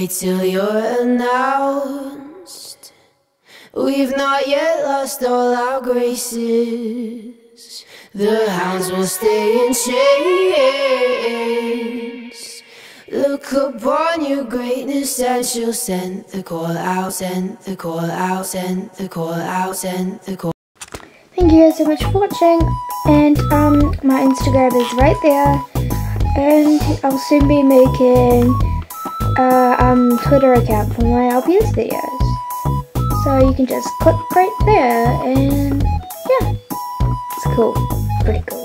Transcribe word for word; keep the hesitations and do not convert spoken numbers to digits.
wait till you're announced. We've not yet lost all our graces. The hounds will stay in chains. Look upon your greatness and she'll send the call out, send the call out, send the call out, send the call. Thank you guys so much for watching, and um, my Instagram is right there, and I'll soon be making a um, Twitter account for my L P S videos. So you can just click right there, and yeah, it's cool, pretty cool.